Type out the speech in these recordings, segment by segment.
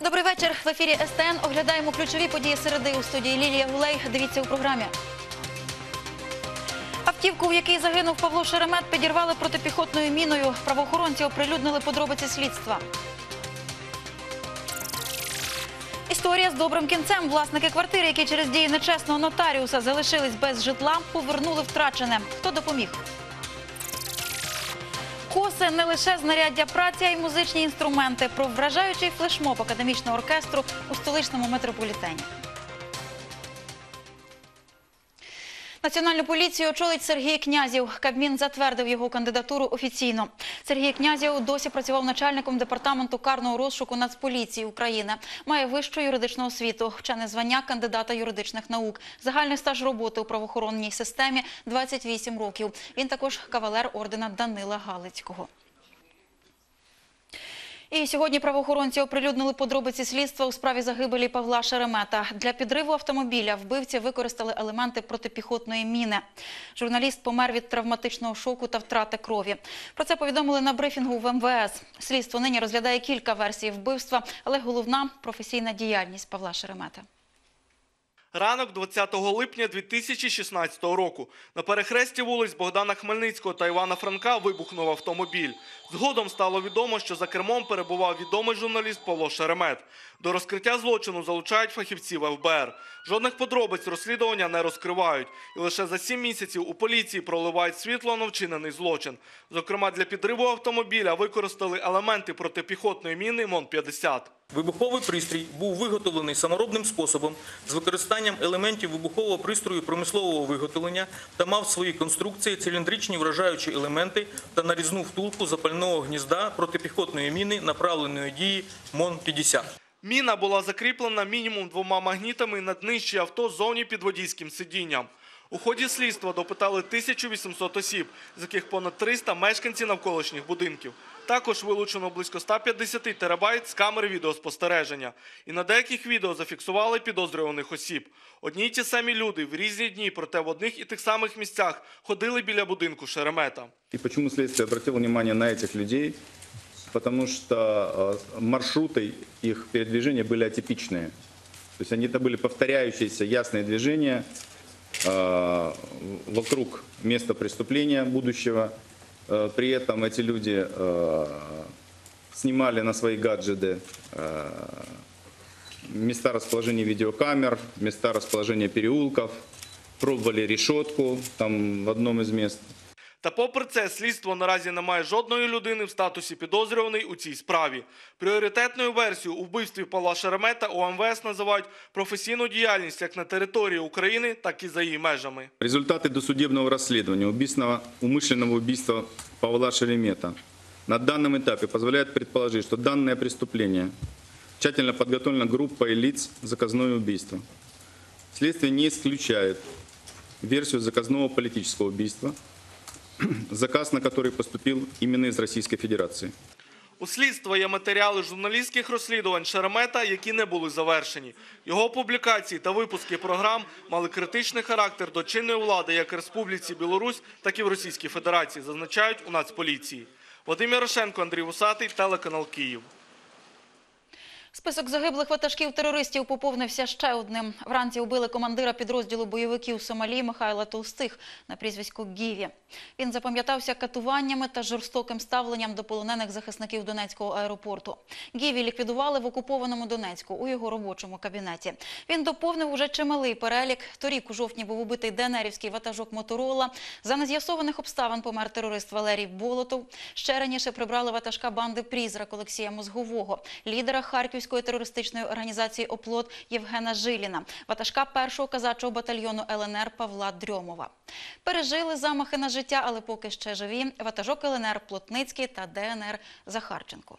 Добрий вечір. В ефірі СТН оглядаємо ключові події середи. У студії Лілія Гулей. Дивіться у програмі. Автівку, в якій загинув Павло Шеремет, підірвали протипіхотною міною. Правоохоронці оприлюднили подробиці слідства. Історія з добрим кінцем. Власники квартири, які через дії нечесного нотаріуса залишились без житла, повернули втрачене. Хто допоміг? Коси – не лише знаряддя праці, а й музичні інструменти. Про вражаючий флешмоб академічного оркестру у столичному метрополітені. Національну поліцію очолить Сергій Князєв. Кабмін затвердив його кандидатуру офіційно. Сергій Князєв досі працював начальником департаменту карного розшуку Нацполіції України. Має вищу юридичну освіту, вчене звання кандидата юридичних наук. Загальний стаж роботи у правоохоронній системі – 28 років. Він також кавалер ордена Данила Галицького. І сьогодні правоохоронці оприлюднили подробиці слідства у справі загибелі Павла Шеремета. Для підриву автомобіля вбивці використали елементи протипіхотної міни. Журналіст помер від травматичного шоку та втрати крові. Про це повідомили на брифінгу в МВС. Слідство нині розглядає кілька версій вбивства, але головна – професійна діяльність Павла Шеремета. Ранок 20 липня 2016 року. На перехресті вулиць Богдана Хмельницького та Івана Франка вибухнув автомобіль. Згодом стало відомо, що за кермом перебував відомий журналіст Павло Шеремет. До розкриття злочину залучають фахівців ФБР. Жодних подробиць розслідування не розкривають. І лише за 7 місяців у поліції проливають світло на вчинений злочин. Зокрема, для підриву автомобіля використали елементи протипіхотної міни МОН-50. Вибуховий пристрій був виготовлений саморобним способом з використанням елементів вибухового пристрою промислового виготовлення та мав в своїй конструкції циліндричні вражаючі елементи та нарізну втулку запального гнізда протипіхотної міни направленої дії МОН-50. Міна була закріплена мінімум 2 магнітами на днищі авто ззовні під водійським сидінням. У ході слідства допитали 1800 осіб, з яких понад 300 – мешканці навколишніх будинків. Також вилучено близько 150 терабайт з камер відеоспостереження. І на деяких відео зафіксували підозрюваних осіб. Одні й ті самі люди в різні дні, проте в одних і тих самих місцях ходили біля будинку Шеремета. І чому слідство обратило увагу на цих людей? Потому что маршруты их передвижения были атипичные. То есть это были повторяющиеся ясные движения вокруг места преступления будущего. При этом эти люди снимали на свои гаджеты места расположения видеокамер, места расположения переулков, пробовали решетку там в одном из мест. Та попри це, слідство наразі не має жодної людини в статусі підозрюваної у цій справі. Пріоритетною версією у вбивстві Павла Шеремета у МВС називають професійну діяльність як на території України, так і за її межами. Результати досудебного розслідування умышленного убийства Павла Шеремета на данном этапе позволяют предположить, что данное преступление тщательно подготовлено группой лиц заказное убийство. Следствие не исключает версию заказного политического убийства, заказ на який поступив іменно з Російської Федерації. У слідства є матеріали журналістських розслідувань Шеремета, які не були завершені. Його публікації та випуски програм мали критичний характер до чинної влади як в Республіці Білорусь, так і в Російській Федерації, зазначають у Нацполіції. Вадим Ярошенко, Андрій Вусатий, телеканал Київ. Список загиблих ватажків-терористів поповнився ще одним. Вранці убили командира підрозділу бойовиків Сомалі Михайла Толстих на прізвисько Гіві. Він запам'ятався катуваннями та жорстоким ставленням до полонених захисників Донецького аеропорту. Гіві ліквідували в окупованому Донецьку у його робочому кабінеті. Він доповнив уже чималий перелік. Торік у жовтні був убитий ДНРівський ватажок Моторола. За нез'ясованих обставин помер терорист Валерій Болотов. Ще раніше прибрали ватажка банди «Призрак» Олексія Мозгового, лідера Харківської терористичної організації «Оплот» Євгена Жиліна, ватажка 1-го казачого батальйону ЛНР Павла Дрьомова. Пережили замахи на життя, але поки ще живі ватажок ЛНР Плотницький та ДНР Захарченко.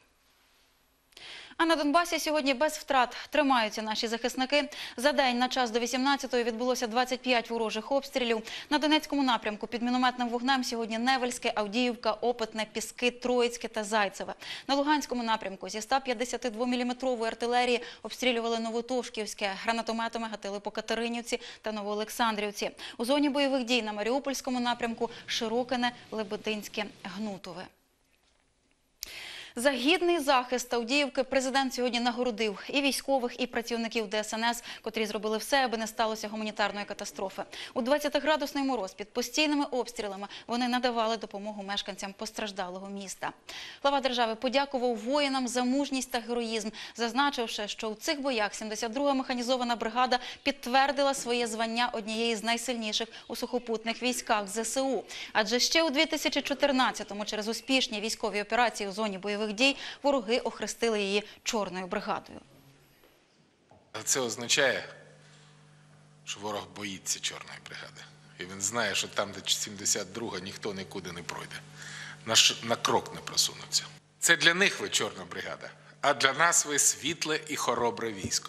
А на Донбасі сьогодні без втрат тримаються наші захисники. За день на час до 18-ї відбулося 25 ворожих обстрілів. На Донецькому напрямку під мінометним вогнем сьогодні Невельське, Авдіївка, Опитне, Піски, Троїцьке та Зайцеве. На Луганському напрямку зі 152-мм артилерії обстрілювали Новотошківське, гранатометами гатили по Катеринівці та Новоолександрівці. У зоні бойових дій на Маріупольському напрямку Широкине, Лебединське, Гнутове. За гідний захист Авдіївки президент сьогодні нагородив і військових, і працівників ДСНС, котрі зробили все, аби не сталося гуманітарної катастрофи. У 20-градусний мороз під постійними обстрілами вони надавали допомогу мешканцям постраждалого міста. Глава держави подякував воїнам за мужність та героїзм, зазначивши, що у цих боях 72-га механізована бригада підтвердила своє звання однієї з найсильніших у сухопутних військах ЗСУ. Адже ще у 2014-му через успішні військові операції у зоні бойових дій вороги охрестили її «Чорною бригадою». Це означає, що ворог боїться Чорної бригади. І він знає, що там, де 72-га, ніхто нікуди не пройде. На крок не просунуться. Це для них ви Чорна бригада, а для нас ви світле і хоробре військо.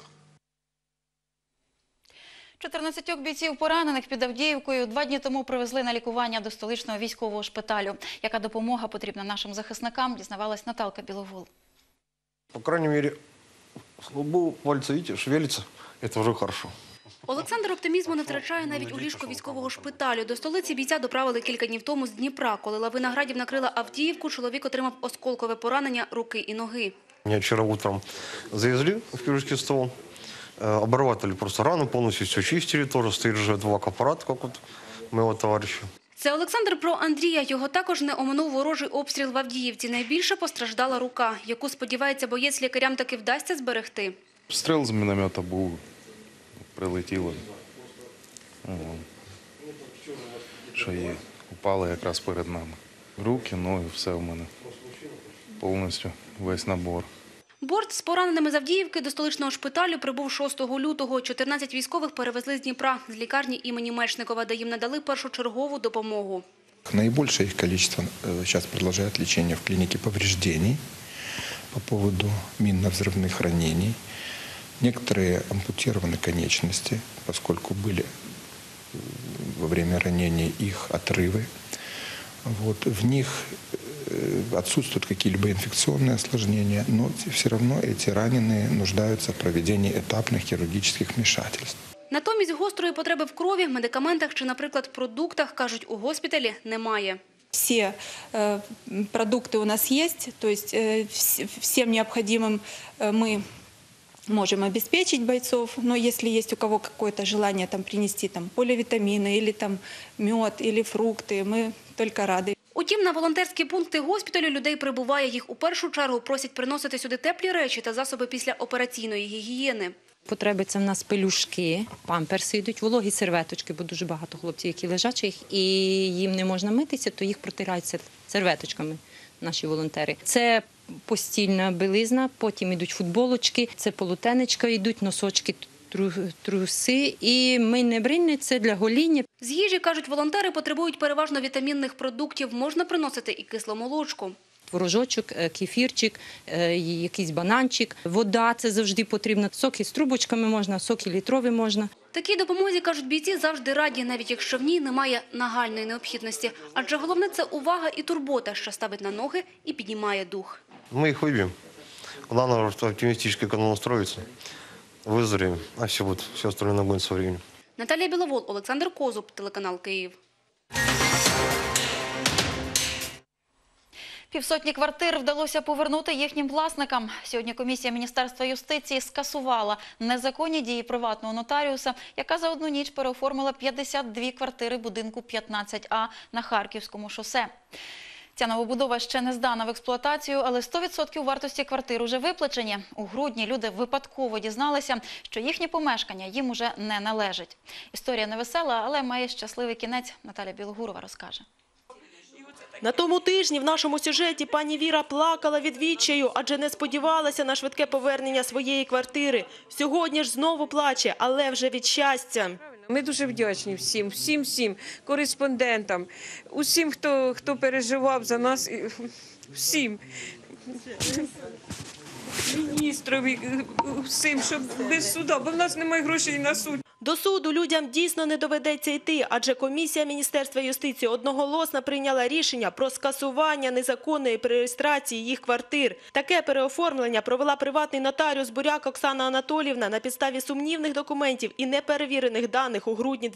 14 бійців поранених під Авдіївкою 2 дні тому привезли на лікування до столичного військового шпиталю. Яка допомога потрібна нашим захисникам, дізнавалась Наталка Біловол. По крайней мере, слабо пальцы, видите, шевелится. Это уже хорошо. Олександр оптимізму не втрачає навіть у ліжку військового шпиталю. До столиці бійця доправили кілька днів тому з Дніпра. Коли лавина градів накрила Авдіївку, чоловік отримав осколкове поранення руки і ноги. Меня вчера утром завезли в хирургический стол. Обрабатывали просто рану, полностью все чистили. Тоже стоит же эвакоаппарат, как вот моего товарища. Це Олександр про Андрія. Його також не оминув ворожий обстріл в Авдіївці. Найбільше постраждала рука, яку, сподівається, боєць лікарям таки вдасться зберегти. Стріл з міномета був, прилетіло. Що є, упало якраз перед нами. Руки, ноги, все в мене. Повністю весь набор. Борт з пораненими з Авдіївки до столичного шпиталю прибув 6 лютого. 14 військових перевезли з Дніпра, з лікарні імені Мечникова, де їм надали першочергову допомогу. Наибольшее их количество сейчас продолжает лечение в клинике повреждений по поводу минно-взрывных ранений. Некоторые ампутированы конечности, поскольку были во время ранений их отрывы. Вот. В них отсутствуют какие-либо инфекционные осложнения, но все равно эти раненые нуждаются в проведении этапных хирургических вмешательств. Натомість гострої потреби в крові, медикаментах чи, наприклад, продуктах, кажуть, у госпіталі немає. Все продукты у нас есть, то есть всем необходимым мы можем обеспечить бойцов, но если есть у кого какое-то желание принести поливитамины или мед или фрукты, мы только рады. Утім, на волонтерські пункти госпіталю людей прибуває. Їх у першу чергу просять приносити сюди теплі речі та засоби післяопераційної гігієни. Потреби – це в нас пелюшки, памперси йдуть, вологі серветочки, бо дуже багато хлопців, які лежачих, і їм не можна митися, то їх протирають серветочками наші волонтери. Це постільна білизна, потім йдуть футболочки, це полотенечка йдуть, носочки, труси і мийне-бринне – це для гоління. З їжі, кажуть, волонтери потребують переважно вітамінних продуктів. Можна приносити і кисломолочку. Творожочок, кефірчик, якийсь бананчик, вода – це завжди потрібно. Соки з трубочками можна, соки літрові можна. Такій допомозі, кажуть бійці, завжди раді, навіть якщо в ній немає нагальної необхідності. Адже головне – це увага і турбота, що ставить на ноги і піднімає дух. Мы их выбьем. Главное, что оптимистически к этому настроиться. Выздоровеем, а все остальное нагонит со временем. Наталія Біловол, Олександр Козуб, телеканал «Київ». Півсотні квартир вдалося повернути їхнім власникам. Сьогодні комісія Міністерства юстиції скасувала незаконні дії приватного нотаріуса, яка за одну ніч переоформила 52 квартири будинку 15А на Харківському шосе. Ця новобудова ще не здана в експлуатацію, але 100% вартості квартир уже виплачені. У грудні люди випадково дізналися, що їхнє помешкання їм уже не належить. Історія невесела, але має щасливий кінець. Наталя Білогурова розкаже. На тому тижні в нашому сюжеті пані Віра плакала від відчаю, адже не сподівалася на швидке повернення своєї квартири. Сьогодні ж знову плаче, але вже від щастя. Ми дуже вдячні всім кореспондентам, усім, хто переживав за нас, всім. Міністрові, всім, щоб без суда, бо в нас немає грошей на суд. До суду людям дійсно не доведеться йти, адже комісія Міністерства юстиції одноголосно прийняла рішення про скасування незаконної перереєстрації їх квартир. Таке переоформлення провела приватний нотаріус Буряк Оксана Анатоліївна на підставі сумнівних документів і неперевірених даних у грудні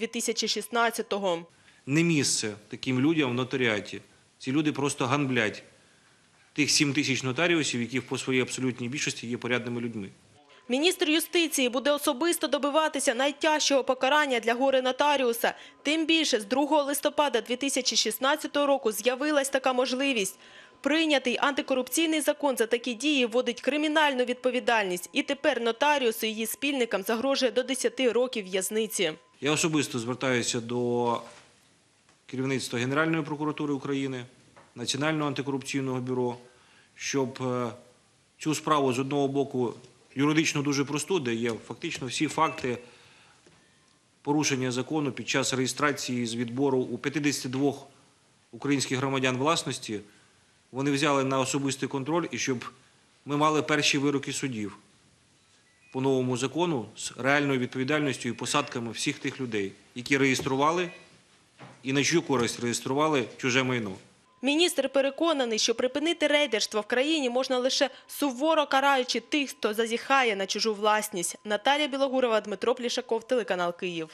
2016-го. Не місце таким людям в нотаріаті. Ці люди просто ганблять тих 7 тисяч нотаріусів, які по своїй абсолютній більшості є порядними людьми. Міністр юстиції буде особисто добиватися найтяжчого покарання для горе-нотаріуса. Тим більше, з 2 листопада 2016 року з'явилась така можливість. Прийнятий антикорупційний закон за такі дії вводить кримінальну відповідальність. І тепер нотаріусу і її спільникам загрожує до 10 років в'язниці. Я особисто звертаюся до керівництва Генеральної прокуратури України, Національного антикорупційного бюро, щоб цю справу з одного боку юридично дуже просту, де є фактично всі факти порушення закону під час реєстрації з відбору у 52 українських громадян власності, вони взяли на особистий контроль і щоб ми мали перші вироки судів по новому закону з реальною відповідальністю і посадками всіх тих людей, які реєстрували і на чию користь реєстрували чуже майно. Міністр переконаний, що припинити рейдерство в країні можна лише суворо караючи тих, хто зазіхає на чужу власність. Наталія Білогурова, Дмитро Плішаков, телеканал Київ.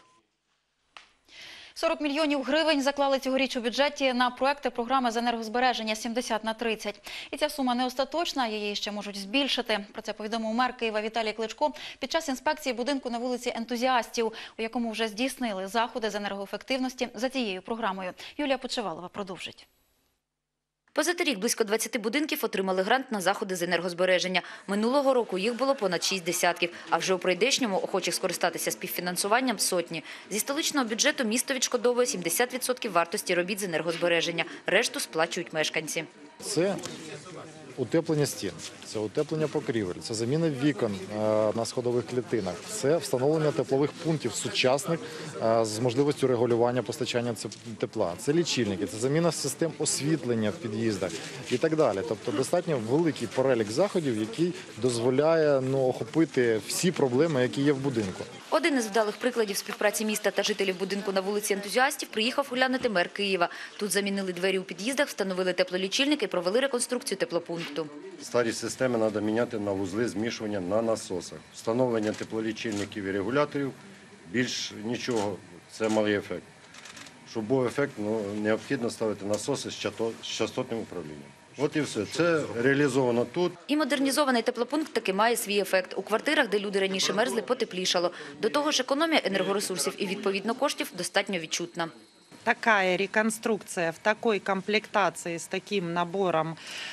40 мільйонів гривень заклали цьогоріч у бюджеті на проекти програми з енергозбереження 70/30. І ця сума не остаточна, її ще можуть збільшити. Про це повідомив мер Києва Віталій Кличко під час інспекції будинку на вулиці Ентузіастів, у якому вже здійснили заходи з енергоефективності за цією програмою. Юлія Почивалова продовжить. Позаторік близько 20 будинків отримали грант на заходи з енергозбереження. Минулого року їх було понад 6 десятків, а вже у прийдешньому охочих скористатися співфінансуванням – сотні. Зі столичного бюджету місто відшкодовує 70% вартості робіт з енергозбереження. Решту сплачують мешканці. Це утеплення стін, це утеплення покрівель, це заміна вікон на сходових клітинах, це встановлення теплових пунктів сучасних з можливістю регулювання постачання тепла, це лічильники, це заміна систем освітлення в під'їздах і так далі. Тобто достатньо великий перелік заходів, який дозволяє охопити всі проблеми, які є в будинку. Один із вдалих прикладів співпраці міста та жителів будинку на вулиці Ентузіастів приїхав оглянути мер Києва. Тут замінили двері у під'їздах, встановили теплолічильник і провели реконструкцію теплопункту. Старі системи треба міняти на вузли змішування на насосах. Встановлення теплолічильників і регуляторів – більш нічого, це малий ефект. Щоб був ефект, необхідно ставити насоси з частотним управлінням. От і все. Це реалізовано тут. І модернізований теплопункт таки має свій ефект. У квартирах, де люди раніше мерзли, потеплішало. До того ж, економія енергоресурсів і, відповідно, коштів достатньо відчутна. Такая реконструкция в такой комплектации с таким набором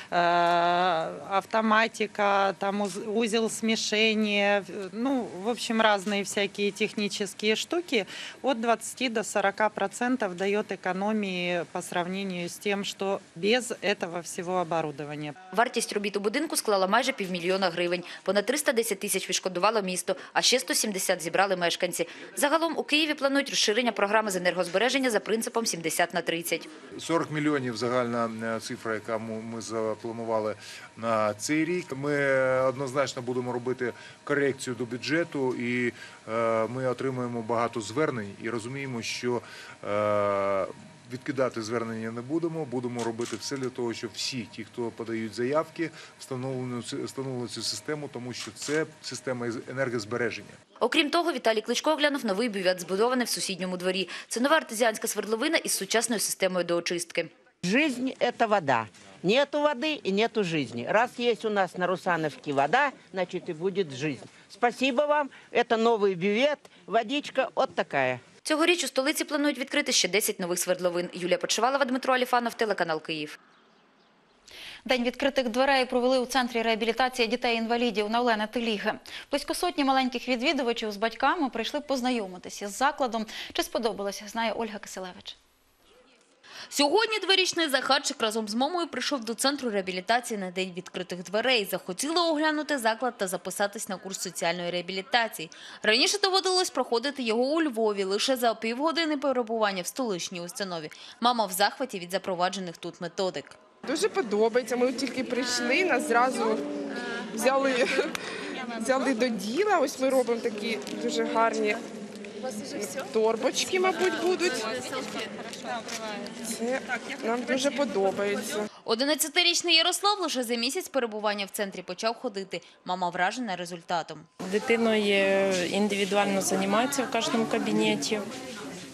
автоматика, там узел смешения, в общем, разные всякие технические штуки, от 20 до 40% дает экономии по сравнению с тем, что без этого всего оборудования. Вартість робіт у будинку склала майже 500 000 гривень. Понад 310 тисяч відшкодувало місто, а ще 170 зібрали мешканці. Загалом у Києві планують розширення програми з енергозбереження за принципом 70/30. 40 мільйонів загальна цифра, яка ми запланували на цей рік. Ми однозначно будемо робити корекцію до бюджету і ми отримуємо багато звернень і розуміємо, що відкидати звернення не будемо, будемо робити все для того, щоб всі ті, хто подають заявки, встановили цю систему, тому що це система енергозбереження. Окрім того, Віталій Кличко оглянув новий бювет, збудований в сусідньому дворі. Це нова артезіанська свердловина із сучасною системою доочистки. Жизнь – это вода. Нету воды и нету жизни. Раз есть у нас на Русановке вода, значит и будет жизнь. Спасибо вам. Это новый бювет. Водичка вот такая. Цьогоріч у столиці планують відкрити ще 10 нових свердловин. Юлія Почивалова, Дмитро Аліфанов, телеканал Київ. День відкритих дверей провели у Центрі реабілітації дітей-інвалідів на Олени Теліги. Близько сотні маленьких відвідувачів з батьками прийшли познайомитися з закладом. Чи сподобалося, знає Ольга Киселевич. Сьогодні дворічний Захарчик разом з мамою прийшов до Центру реабілітації на День відкритих дверей. Захотіли оглянути заклад та записатись на курс соціальної реабілітації. Раніше доводилось проходити його у Львові, лише за півгодини перебування в столичній установі. Мама в захваті від запроваджених тут методик. Дуже подобається. Ми тільки прийшли, нас зразу взяли до діла. Ось ми робимо такі дуже гарні торбочки, мабуть, будуть. Це нам дуже подобається. 11-річний Ярослав лише за місяць перебування в центрі почав ходити. Мама вражена результатом. Дитиною індивідуально займаються в кожному кабінеті.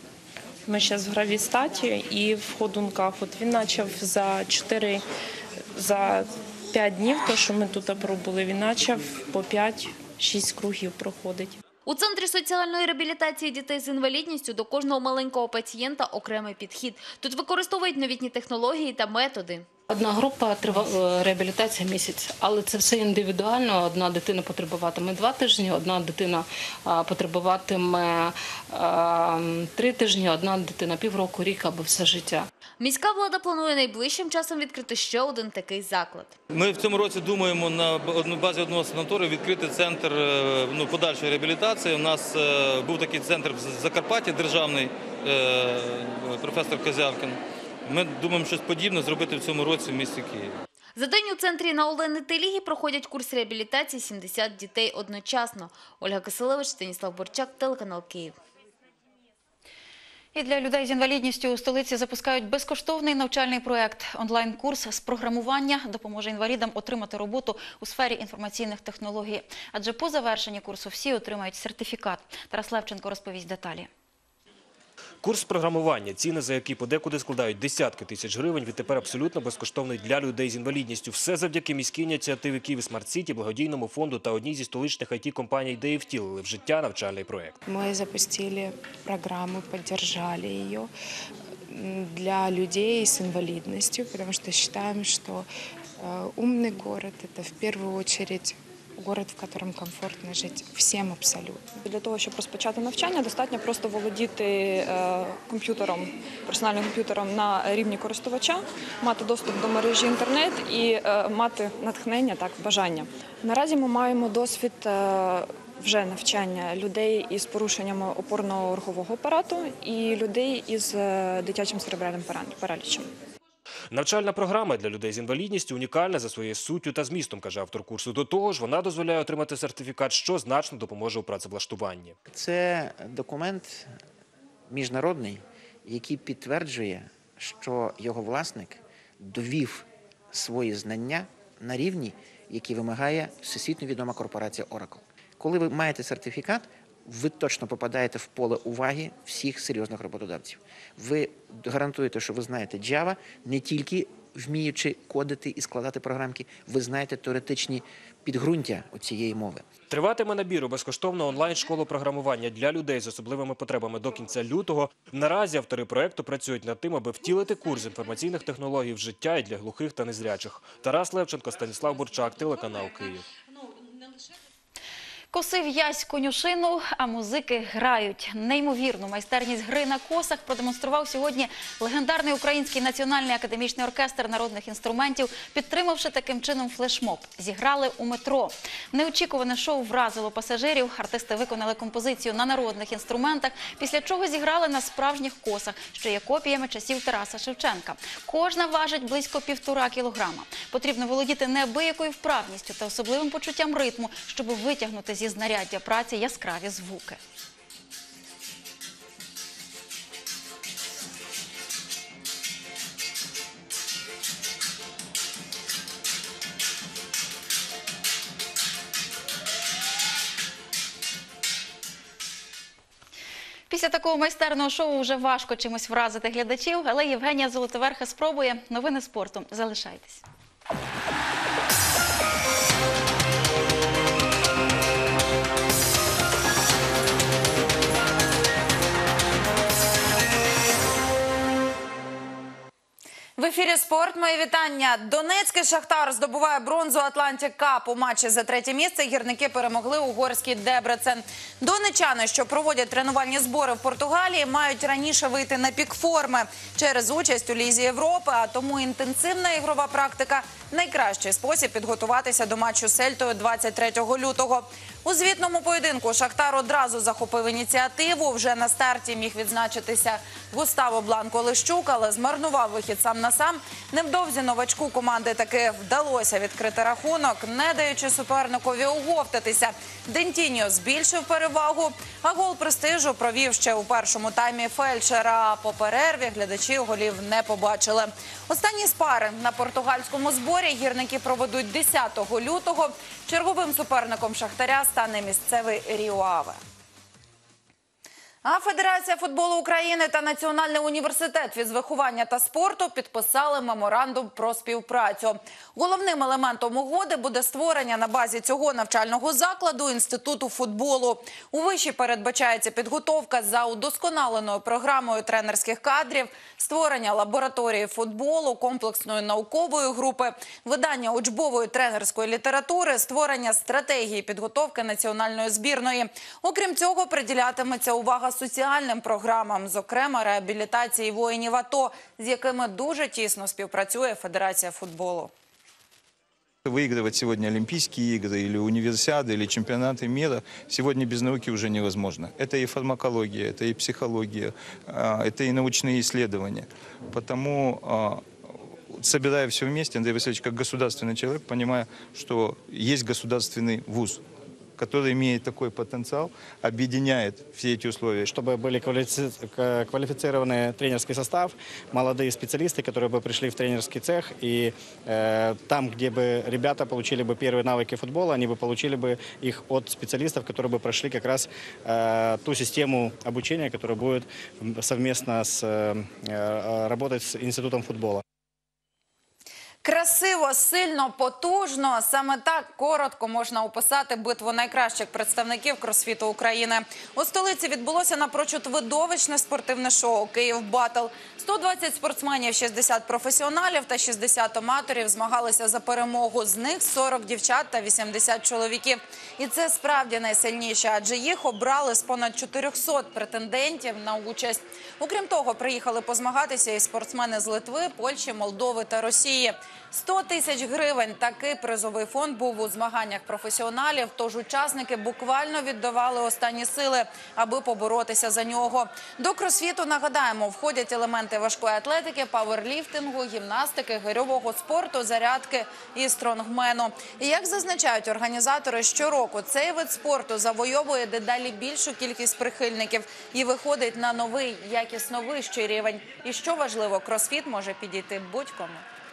Ми зараз в гравістаті і в ходунках. От він почав за 4 за 5 днів, то, що ми тут пробули, він почав по 5-6 кругів проходить. У Центрі соціальної реабілітації дітей з інвалідністю до кожного маленького пацієнта окремий підхід. Тут використовують новітні технології та методи. Одна група триває реабілітація місяць, але це все індивідуально. Одна дитина потребуватиме 2 тижні, одна дитина потребуватиме 3 тижні, одна дитина півроку, рік або все життя. Міська влада планує найближчим часом відкрити ще один такий заклад. Ми в цьому році думаємо на базі одного санаторію відкрити центр подальшої реабілітації. У нас був такий центр в Закарпатті державний, професор Козявкін. Ми думаємо щось подібне зробити в цьому році в місті Києві. За день у центрі на Олени Телігі проходять курс реабілітації 70 дітей одночасно. Ольга Киселевич, Станіслав Борчак, телеканал Київ. І для людей з інвалідністю у столиці запускають безкоштовний навчальний проєкт. Онлайн-курс з програмування допоможе інвалідам отримати роботу у сфері інформаційних технологій. Адже по завершенні курсу всі отримають сертифікат. Тарас Левченко розповість деталі. Курс програмування, ціни за які подекуди складають десятки тисяч гривень, відтепер абсолютно безкоштовний для людей з інвалідністю. Все завдяки міській ініціативі «Київ Смарт Сіті», благодійному фонду та одній зі столичних IT-компаній, де і втілили в життя навчальний проєкт. Ми запустили програму, поддержали ее для людей с инвалидностью, потому что считаем, что умный город – это в первую очередь город, в якому комфортно жити всім абсолютно. Для того, щоб розпочати навчання, достатньо просто володіти комп'ютером, персональним комп'ютером на рівні користувача, мати доступ до мережі інтернет і мати натхнення, бажання. Наразі ми маємо досвід вже навчання людей із порушеннями опорно-рухового апарату і людей із дитячим церебральним паралічем. Навчальна програма для людей з інвалідністю унікальна за своєю суттю та змістом, каже автор курсу. До того ж, вона дозволяє отримати сертифікат, що значно допоможе у працевлаштуванні. Це документ міжнародний, який підтверджує, що його власник довів свої знання на рівні, який вимагає всесвітньо відома корпорація Oracle. Коли ви маєте сертифікат, ви точно попадаєте в поле уваги всіх серйозних роботодавців. Ви гарантуєте, що ви знаєте Java, не тільки вміючи кодити і складати програмки, ви знаєте теоретичні підґрунтя цієї мови. Триватиме набір у безкоштовну онлайн-школу програмування для людей з особливими потребами до кінця лютого. Наразі автори проєкту працюють над тим, аби втілити курс інформаційних технологій в життя і для глухих та незрячих. Тарас Левченко, Станіслав Борчак, телеканал Київ. Косив ясь конюшину, а музики грають. Неймовірну майстерність гри на косах продемонстрував сьогодні легендарний український національний академічний оркестр народних інструментів, підтримавши таким чином флешмоб. Зіграли у метро. Неочікуване шоу вразило пасажирів. Артисти виконали композицію на народних інструментах, після чого зіграли на справжніх косах, що є копіями часів Тараса Шевченка. Кожна важить близько 1,5 кілограма. Потрібно володіти неабиякою вправністю та особливим почуттям ритму, щоб витягнути зі знаряддя праці яскраві звуки. Після такого майстерного шоу вже важко чимось вразити глядачів, але Євгенія Золотоверха спробує. Новини спорту. Залишайтесь. В ефірі «Спорт». Мої вітання. Донецький «Шахтар» здобуває бронзу «Атлантик Кап». У матчі за 3-є місце гірники перемогли угорський «Дебрецен». Донечани, що проводять тренувальні збори в Португалії, мають раніше вийти на пік форми через участь у Лізі Європи, а тому інтенсивна ігрова практика – найкращий спосіб підготуватися до матчу з Сельтою 23 лютого. У звітному поєдинку «Шахтар» одразу захопив ініціативу. Вже на старті міг відзначитися Густаво Бланко-Лищук, але змарнував вихід сам на сам. Невдовзі новачку команди таки вдалося відкрити рахунок, не даючи суперникові оговтатися. Дентіньо збільшив перевагу, а гол престижу провів ще у першому таймі фельдшера. По перерві глядачі голів не побачили. Останні спари на португальському зборі гірники проведуть 10 лютого. Черговим суперником «Шахтаря» стане місцевий Ріо Аве. А Федерація футболу України та Національний університет фізвиховання та спорту підписали меморандум про співпрацю. Головним елементом угоди буде створення на базі цього навчального закладу інституту футболу. У виші передбачається підготовка за удосконаленою програмою тренерських кадрів, створення лабораторії футболу, комплексної наукової групи, видання учбової тренерської літератури, створення стратегії підготовки національної збірної. Окрім цього, приділятиметься увага соціальним програмам, зокрема реабілітації воїнів АТО, з якими дуже тісно співпрацює Федерація футболу. Выигрывать сегодня Олимпийские игры или универсиады, или чемпионаты мира сегодня без науки уже невозможно. Это и фармакология, это и психология, это и научные исследования. Потому, собирая все вместе, Андрей Васильевич, как государственный человек, понимая, что есть государственный вуз, который имеет такой потенциал, объединяет все эти условия. Чтобы были квалифицированный тренерский состав, молодые специалисты, которые бы пришли в тренерский цех, и там, где бы ребята получили бы первые навыки футбола, они бы получили бы их от специалистов, которые бы прошли как раз ту систему обучения, которая будет совместно работать с Институтом футбола. Красиво, сильно, потужно. Саме так коротко можна описати битву найкращих представників кросфіту України. У столиці відбулося напрочуд видовищне спортивне шоу «Київ Батл». 120 спортсменів, 60 професіоналів та 60 аматорів змагалися за перемогу. З них 40 дівчат та 80 чоловіків. І це справді найсильніше, адже їх обрали з понад 400 претендентів на участь. Окрім того, приїхали позмагатися і спортсмени з Литви, Польщі, Молдови та Росії. 100 тисяч гривень – такий призовий фонд був у змаганнях професіоналів, тож учасники буквально віддавали останні сили, аби поборотися за нього. До кросфіту, нагадаємо, входять елементи важкої атлетики, пауерліфтингу, гімнастики, гирьового спорту, зарядки і стронгмену. І як зазначають організатори, щороку цей вид спорту завойовує дедалі більшу кількість прихильників і виходить на новий, якісно вищий рівень. І що важливо, кросфіт може підійти будь-кому.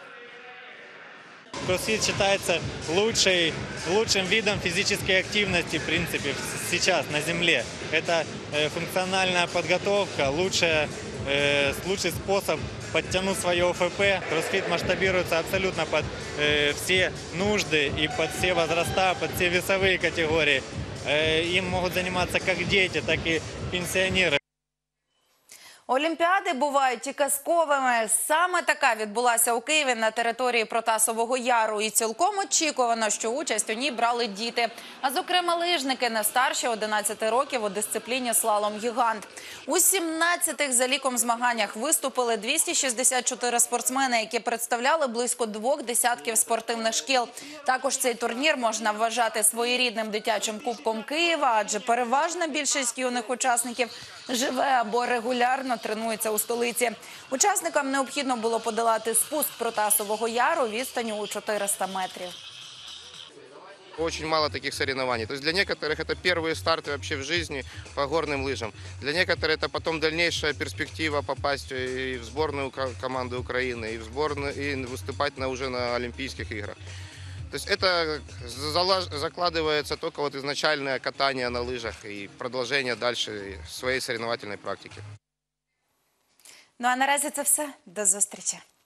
Кроссфит считается лучшим видом физической активности, в принципе, сейчас на земле. Это функциональная подготовка, лучший способ подтянуть свое ОФП. Кроссфит масштабируется абсолютно под все нужды и под все возраста, под все весовые категории. Им могут заниматься как дети, так и пенсионеры. Олімпіади бувають і казковими. Саме така відбулася у Києві на території Протасового Яру. І цілком очікувано, що участь у ній брали діти. А зокрема лижники не старші 11 років у дисципліні слалом-гігант. У 17-х за ліком змаганнях виступили 264 спортсмени, які представляли близько 2 десятків спортивних шкіл. Також цей турнір можна вважати своєрідним дитячим кубком Києва, адже переважна більшість юних учасників живе або регулярно тренується у столиці. Учасникам необхідно було подолати спуск Протасового Яру відстанню у 400 метрів. Очень мало таких соревнований. То есть для некоторых это первые старты вообще в жизни по горным лыжам. Для некоторых это потом дальнейшая перспектива попасть и в сборную команду Украины, и в сборную, и выступать уже на Олимпийских играх. То есть это закладывается только вот изначальное катание на лыжах и продолжение дальше своей соревновательной практики. Ну а наразі це все. До зустрічі.